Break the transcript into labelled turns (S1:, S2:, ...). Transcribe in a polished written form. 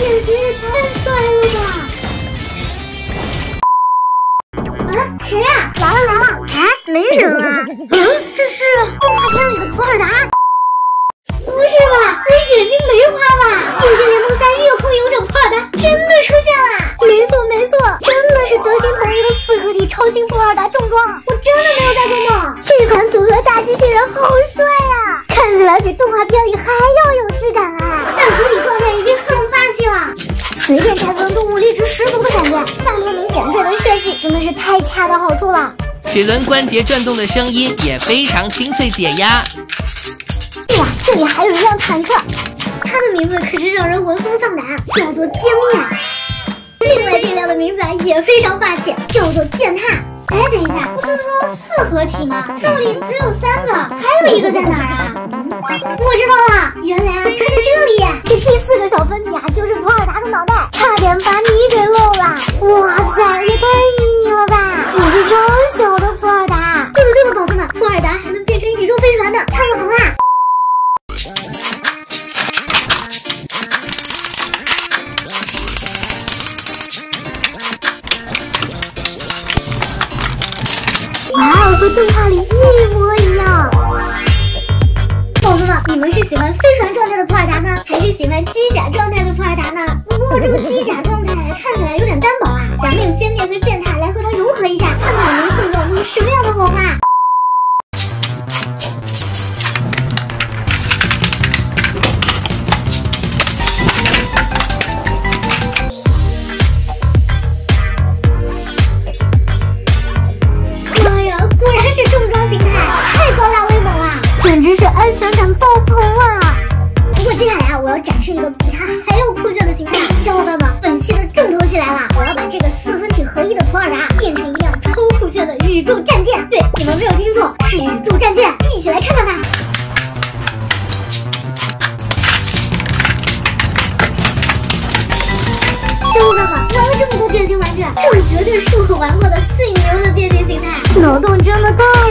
S1: 变形也太帅了吧！啊，谁呀？来了！啊，没人啊！这是动画片里的普尔达。不是吧？我眼睛没花吧？英雄联盟3月空勇者普尔达真的出现了！没错，真的是德星统一的4合体超新普尔达重装，我真的没有在做梦。这款组合大机器人好帅呀，看起来比动画片里还要有质感啊！但合体状态已经很霸气了，随便拆分动物力值十足的感觉。大联盟点缀的设计真的是太恰到好处了。
S2: 齿轮关节转动的声音也非常清脆解压。
S1: 哇，这里还有一辆坦克，它的名字可是让人闻风丧胆，叫做歼灭。另外这辆的名字也非常霸气，叫做践踏。哎，等一下，不是说4合体吗？这里只有3个，还有一个在哪儿啊？我知道了，原来它在这里。这第4个小分体就是普尔达的脑袋，差点把你给漏了。哇塞，也太迷你了吧！也是超小的普尔达。对了，宝子们，普尔达还能变成宇宙飞船的，看个好啦！哇，和动画里一模一样。宝子们，你们是喜欢飞船状态的普尔达呢，还是喜欢机甲状态的普尔达呢？不过这个机甲状态看起来有点单薄啊，咱们用歼灭和践踏来和它融合一下，看看能碰撞出什么样的火花。简直是安全感爆棚啊！不过接下来我要展示一个比它还要酷炫的形态，小伙伴们，本期的重头戏来了！我要把这个4分体合一的普尔达变成一辆超酷炫的宇宙战舰。对，你们没有听错，是宇宙战舰，一起来看看吧！小伙伴们，玩了这么多变形玩具，这绝对是我玩过的最牛的变形形态，脑洞真的大！